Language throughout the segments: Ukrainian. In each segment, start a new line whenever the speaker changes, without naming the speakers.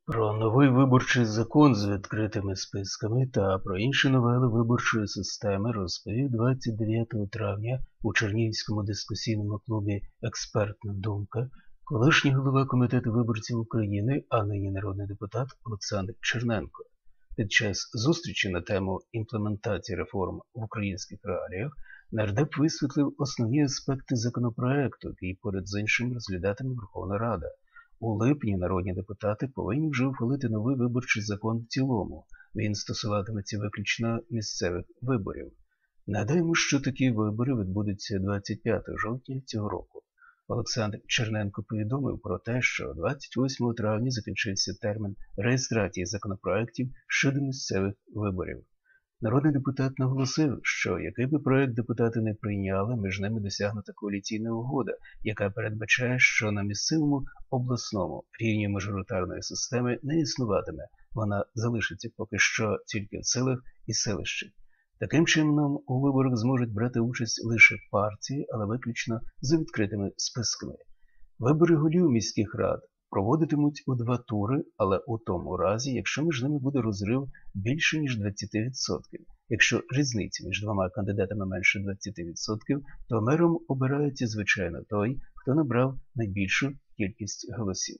Про новий виборчий закон з відкритими списками та про інші новели виборчої системи розповів 29 травня у Чернігівському дискусійному клубі «Експертна думка» колишній голова Комітету виборців України, а нині народний депутат Олександр Черненко. Під час зустрічі на тему імплементації реформ в українських реаліях нардеп висвітлив основні аспекти законопроекту, який поряд з іншим розглядатиме Верховна Рада. У липні народні депутати повинні вже ухвалити новий виборчий закон в цілому. Він стосуватиметься виключно місцевих виборів. Нагадаємо, що такі вибори відбудуться 25 жовтня цього року. Олександр Черненко повідомив про те, що 28 травня закінчився термін реєстрації законопроєктів щодо місцевих виборів. Народний депутат наголосив, що який би проект депутати не прийняли, між ними досягнута коаліційна угода, яка передбачає, що на місцевому обласному рівні мажоритарної системи не існуватиме, вона залишиться поки що тільки в селах і селищах. Таким чином, у виборах зможуть брати участь лише партії, але виключно за відкритими списками. Вибори голів міських рад проводитимуть у 2 тури, але у тому разі, якщо між ними буде розрив більше, ніж 20%. Якщо різниця між двома кандидатами менше 20%, то мером обирається, звичайно, той, хто набрав найбільшу кількість голосів.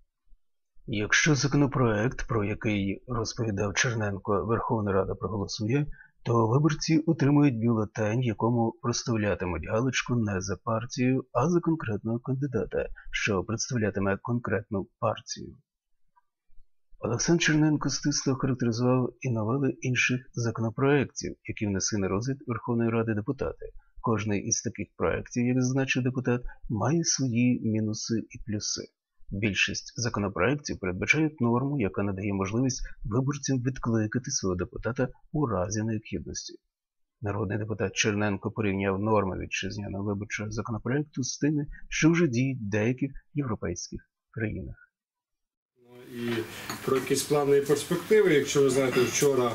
Якщо законопроект, про який розповідав Черненко, Верховна Рада проголосує, то виборці отримують бюлетень, в якому проставлятимуть галочку не за партію, а за конкретного кандидата, що представлятиме конкретну партію. Олександр Черненко стисло охарактеризував і новели інших законопроєктів, які внесли на розгляд Верховної Ради депутати. Кожний із таких проєктів, як зазначив депутат, має свої мінуси і плюси. Більшість законопроєктів передбачають норму, яка надає можливість виборцям відкликати свого депутата у разі необхідності. Народний депутат Черненко порівняв норми вітчизняного виборчого законопроєкту з тими, що вже діють в деяких європейських країнах.
І про якісь плани і перспективи, якщо ви знаєте, вчора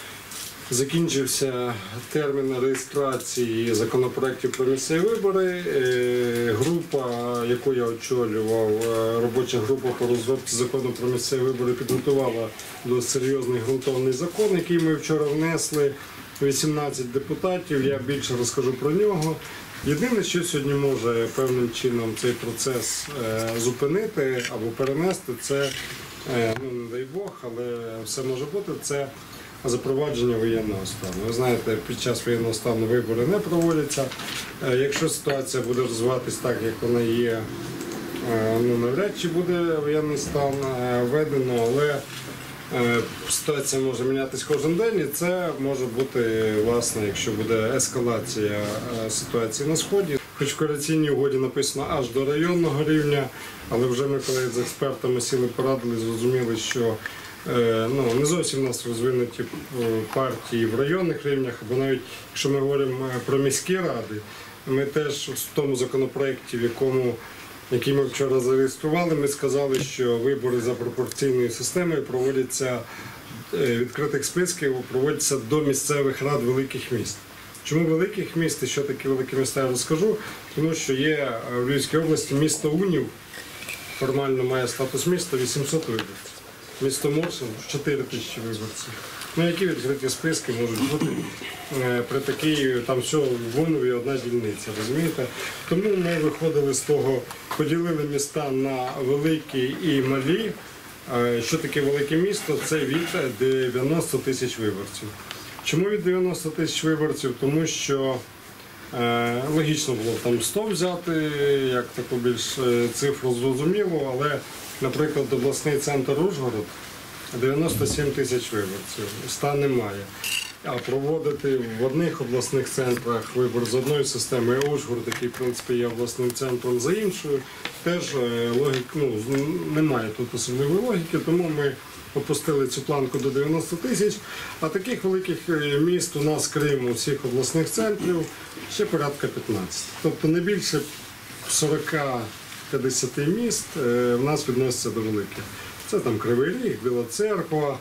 закінчився термін реєстрації законопроєктів про місцеві вибори. Група, яку я очолював, робоча група по розробці закону про місцеві вибори, підготувала досить серйозний ґрунтовний закон, який ми вчора внесли, 18 депутатів, я більше розкажу про нього. Єдине, що сьогодні може певним чином цей процес зупинити або перенести, це, не дай Бог, але все може бути, це запровадження воєнного стану. Ви знаєте, під час воєнного стану вибори не проводяться. Якщо ситуація буде розвиватися так, як вона є, навряд чи буде воєнний стан введено, але ситуація може мінятися кожен день, і це може бути, власне, якщо буде ескалація ситуації на Сході. Хоч в коаліційній угоді написано аж до районного рівня, але вже ми, коли з експертами сіли порадили, зрозуміли, що не зовсім у нас розвинуті партії в районних рівнях, або навіть, якщо ми говоримо про міські ради, ми теж в тому законопроєкті, який ми вчора зареєстрували, ми сказали, що вибори за пропорційною системою проводяться, відкритих списків проводяться до місцевих рад великих міст. Чому великих міст і що таке великі міста, я розкажу. Тому що є в Львівській області місто Унів, формально має статус міста, 800 виборців. Місто Моршин – 4 тисячі виборців. Які відкриті списки можуть бути при такій, там все в Унові одна дільниця, розумієте? Тому ми виходили з того, поділили міста на великі і малі. Що таке велике місто? Це від 90 тисяч виборців. Чому від 90 тисяч виборців? Тому що логічно було там 100 взяти, як таку більш цифру зрозуміло, але, наприклад, обласний центр Ужгород 97 тисяч виборців, 100 немає. А проводити в одних обласних центрах вибор з одної системи, а Ужгород, який, в принципі, є обласним центром за іншою, теж немає тут особливої логіки, тому ми опустили цю планку до 90 тисяч. А таких великих міст у нас, крім усіх обласних центрів, ще порядка 15. Тобто не більше 40-50 міст в нас відносяться до великих. Це там Кривий Ріг, Біла Церква,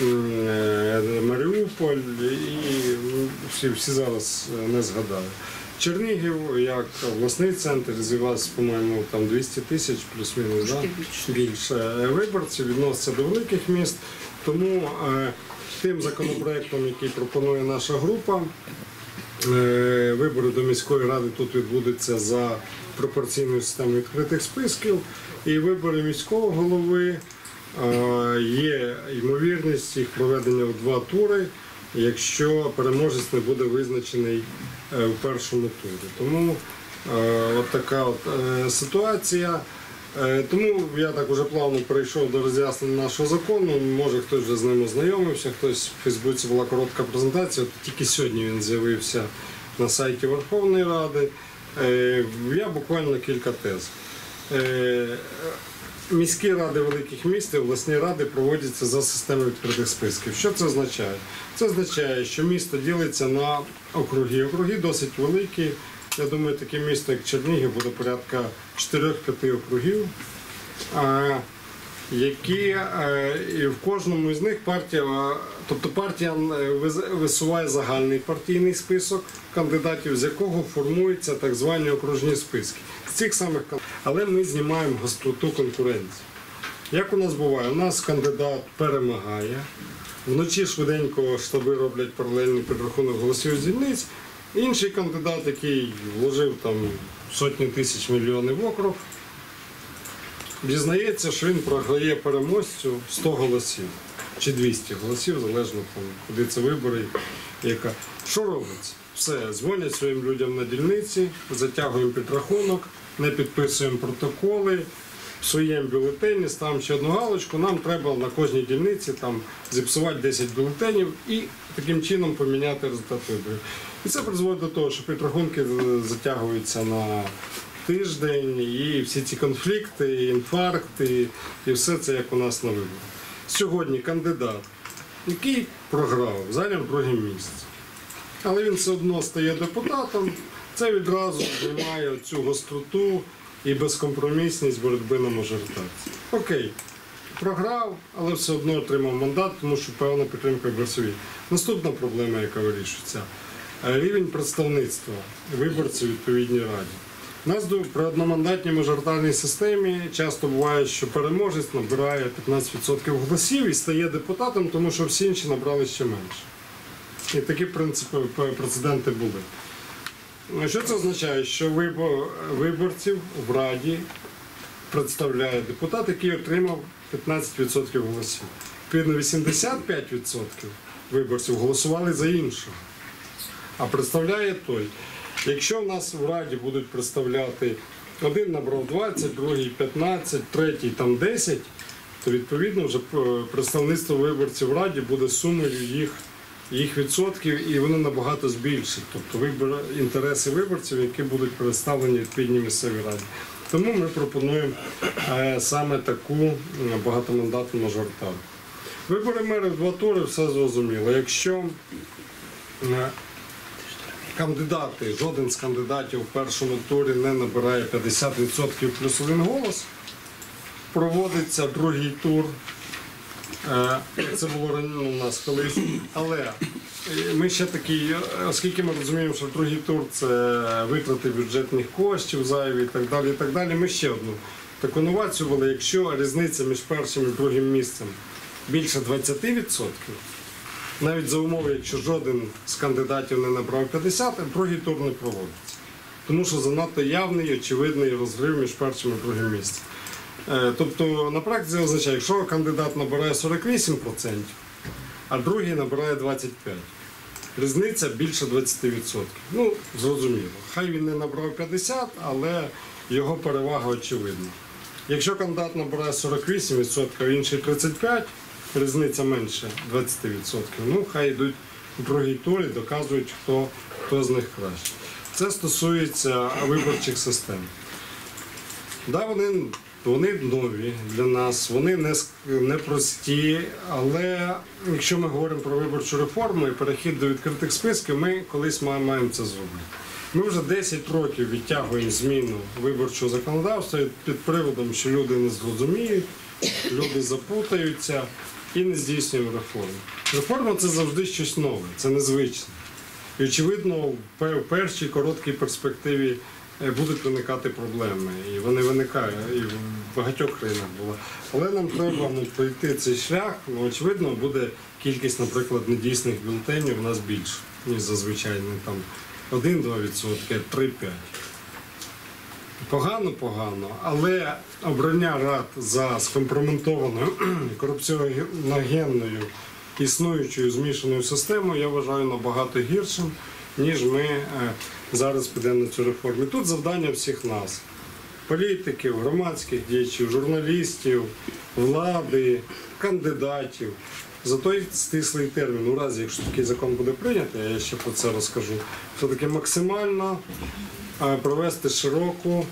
Маріуполь і всі зараз не згадаю. Чернігів, як обласний центр, з'явилося, по-моєму, там 200 тисяч, плюс-мінус, да? Більше виборців, відноситься до великих міст. Тому тим законопроектом, який пропонує наша група, вибори до міської ради тут відбудуться за пропорційною системою відкритих списків. І вибори міського голови є ймовірність їх проведення в 2 тури, якщо переможець не буде визначений в першому турі. Тому от така ситуація. Тому я так уже плавно перейшов до роз'яснення нашого закону. Може хтось вже з ним ознайомився, хтось в Фейсбуці була коротка презентація. Тільки сьогодні він з'явився на сайті Верховної Ради. Я буквально кілька тез. Міські ради великих міст і обласні ради проводяться за системою відкритих списків. Що це означає? Це означає, що місто ділиться на округи. Округи досить великі. Я думаю, таке місто, як Чернігів, буде порядка 4-5 округів, які і в кожному з них партія висуває загальний партійний список кандидатів, з якого формуються так звані окружні списки. З цих самих але ми знімаємо гостроту конкуренції. Як у нас буває? У нас кандидат перемагає, вночі швиденько штаби роблять паралельний підрахунок голосів з дільниць. Інший кандидат, який вложив там сотні тисяч, мільйонів в округ, дізнається, що він програє переможцю 100 голосів чи 200 голосів, залежно куди це вибори. Що робиться? Все, дзвонять своїм людям на дільниці, затягуємо підрахунок, не підписуємо протоколи, псуємо бюлетені, ставимо ще одну галочку, нам треба на кожній дільниці там зіпсувати 10 бюлетенів і таким чином поміняти результат виборів. І це призводить до того, що підрахунки затягуються на тиждень, і всі ці конфлікти, інфаркти, і все це як у нас на виборах. Сьогодні кандидат, який програв, зайняв 2-е місце, але він все одно стає депутатом, це відразу знімає цю гостроту і безкомпромісність боротьби на мажоритарці. Окей, програв, але все одно отримав мандат, тому що певна підтримка виборців. Наступна проблема, яка вирішується – рівень представництва виборців у відповідній раді. У нас при одномандатній мажоритарній системі часто буває, що переможець набирає 15% голосів і стає депутатом, тому що всі інші набрали ще менше. І такі прецеденти були. Що це означає? Що виборців в Раді представляє депутат, який отримав 15% голосів. Відповідно, 85% виборців голосували за іншого. А представляє той. Якщо в нас в Раді будуть представляти, один набрав 20, другий 15, третій там 10, то відповідно вже представництво виборців в Раді буде сумою їх відсотків, і воно набагато збільшить. Тобто інтереси виборців, які будуть представлені в відповідній місцевій раді. Тому ми пропонуємо саме таку багатомандатну мажоритарку. Вибори мера в 2 тури, все зрозуміло. Якщо жоден з кандидатів в першому турі не набирає 50% плюс 1 голос, проводиться 2-й тур. Це було у нас колись. Але ми ще такі, оскільки ми розуміємо, що 2-й тур – це витрати бюджетних коштів зайві і так далі, ми ще одну таку новацію ввели. Якщо різниця між першим і 2-м місцем більше 20%, навіть за умови, якщо жоден з кандидатів не набрав 50, 2-й тур не проводиться. Тому що занадто явний, очевидний розрив між першим і 2-м місцем. Тобто на практиці означає, якщо кандидат набирає 48%, а другий набирає 25%. Різниця більше 20%. Ну, зрозуміло. Хай він не набрав 50%, але його перевага очевидна. Якщо кандидат набирає 48%, а інший 35%, різниця менше 20%. Ну, хай йдуть у 2-й турі, доказують, хто з них краще. Це стосується виборчих систем. Да, вони нові для нас, вони не прості, але якщо ми говоримо про виборчу реформу і перехід до відкритих списків, ми колись маємо це зробити. Ми вже 10 років відтягуємо зміну виборчого законодавства під приводом, що люди не зрозуміють, люди запутаються і не здійснюємо реформу. Реформа – це завжди щось нове, це незвичне. І, очевидно, в першій короткій перспективі будуть виникати проблеми. І вони виникають, і в багатьох країнах було. Але нам треба пройти цей шлях. Очевидно, буде кількість, наприклад, недійсних бюлетенів у нас більше, ніж зазвичай. Не там 1-2%, 3-5%. Погано, але обрання рад за скомпрометованою корупціоногенною існуючою змішаною системою я вважаю набагато гіршим, ніж ми зараз підемо на цю реформу. І тут завдання всіх нас – політиків, громадських діячів, журналістів, влади, кандидатів. За той стислий термін, у разі, якщо такий закон буде прийнятий, я ще про це розкажу, все-таки максимально провести широку,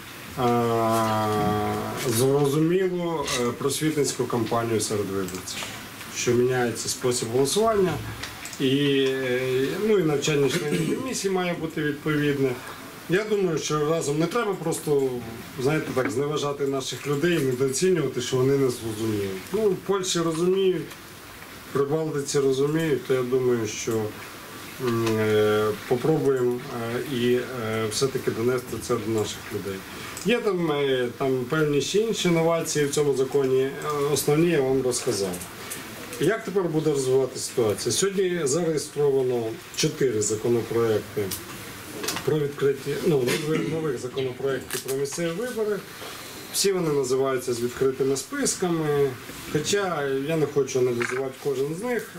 зрозумілу просвітницьку кампанію серед виборців, що міняється спосіб голосування і навчання членів комісії має бути відповідне. Я думаю, що разом не треба просто, знаєте, так, зневажати наших людей, недооцінювати, що вони не зрозуміють. В Польщі розуміють, в Прибалтиці розуміють, то я думаю, що попробуємо і все-таки донести це до наших людей. Є там певні ще інші інновації в цьому законі, основні я вам розказав. Як тепер буде розвиватися ситуація? Сьогодні зареєстровано 4 законопроекти про відкриті, нових законопроєктів про місцеві вибори. Всі вони називаються з відкритими списками, хоча я не хочу аналізувати кожен з них.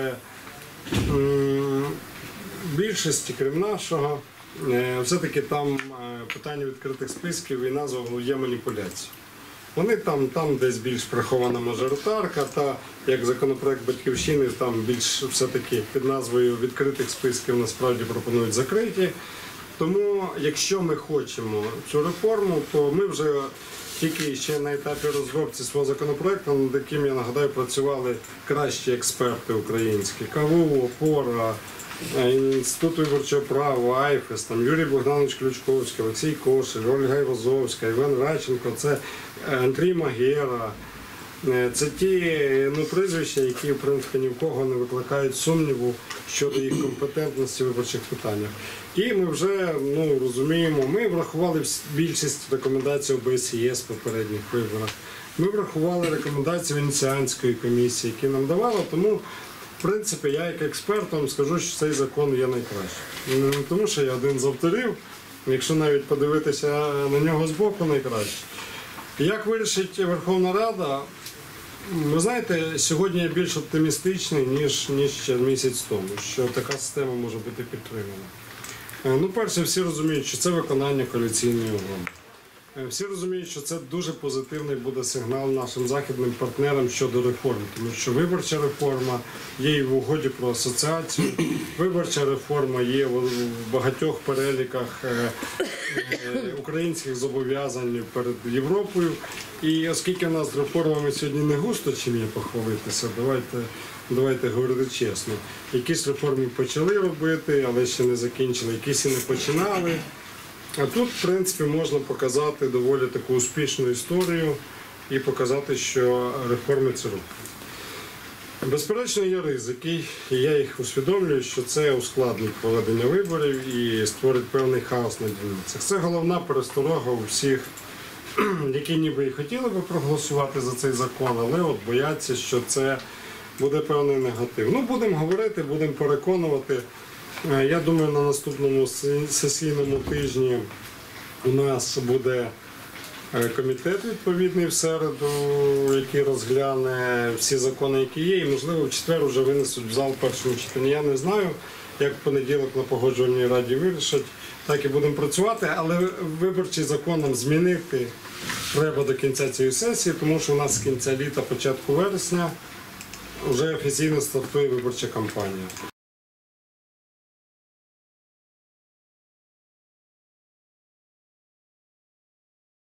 Більшості, крім нашого, все-таки там питання відкритих списків і назва є маніпуляцією. Вони там десь більш прихована мажоритарка, та як законопроект Батьківщини, там більш все-таки під назвою відкритих списків насправді пропонують закриті. Тому, якщо ми хочемо цю реформу, то ми вже тільки ще на етапі розробки свого законопроекту, над яким, я нагадаю, працювали кращі експерти українські, КВУ, ОПОРА, Інститут виборчого права, АЙФЕС, Юрій Богданович Ключковський, Олексій Кошель, Ольга Євозовська, Іван Радченко, це Андрій Магера. Це ті прізвища, які, в принципі, ні в кого не викликають сумніву щодо їх компетентності в виборчих питаннях. І ми вже розуміємо, ми врахували більшість рекомендацій ОБСЄ в попередніх виборах. Ми врахували рекомендації Венеціанської комісії, які нам давали, тому, в принципі, я як експерт вам скажу, що цей закон є найкращий. Не тому, що я один з авторів, якщо навіть подивитися на нього збоку, найкращий. Як вирішить Верховна Рада? Ви знаєте, сьогодні я більш оптимістичний, ніж ще місяць тому, що така система може бути підтримана. Перше, всі розуміють, що це виконання коаліційної угоди. Всі розуміють, що це дуже позитивний буде сигнал нашим західним партнерам щодо реформи, тому що виборча реформа є і в угоді про асоціацію, виборча реформа є в багатьох переліках українських зобов'язань перед Європою. І оскільки в нас з реформами сьогодні не густо чим є похвалитися, давайте говорити чесно. Якісь реформи почали робити, але ще не закінчили, якісь і не починали. А тут, в принципі, можна показати доволі таку успішну історію і показати, що реформи це роблять. Безперечно, є ризики, і я їх усвідомлюю, що це ускладнить проведення виборів і створить певний хаос на дільницях. Це головна пересторога у всіх, які ніби і хотіли би проголосувати за цей закон, але от бояться, що це буде певний негатив. Будемо говорити, будемо переконувати. Я думаю, на наступному сесійному тижні у нас буде комітет відповідний в середу, який розгляне всі закони, які є, і, можливо, в четвер вже винесуть в зал першому читанні. Я не знаю, як в понеділок на погоджувальній раді вирішать, так і будемо працювати, але виборчий закон нам змінити треба до кінця цієї сесії, тому що у нас з кінця літа, початку вересня вже офіційно стартує виборча кампанія.